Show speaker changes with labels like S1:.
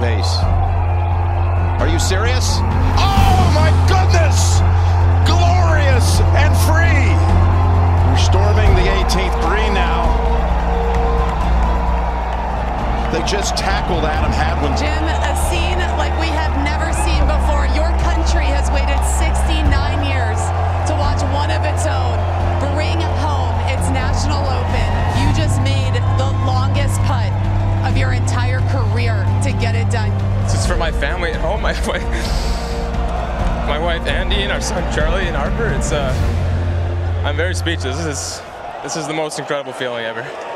S1: pace. Are you serious? Oh my goodness! Glorious and free! We're storming the 18th green now. They just tackled Adam Hadwin.
S2: Jim, a scene like we have never seen before. Your country has waited 69 years to watch one of its own bring home its National Open. You just made the longest putt of your entire career to get it done.
S3: This is for my family at home, my wife Andy and our son Charlie and Harper. I'm very speechless. This is the most incredible feeling ever.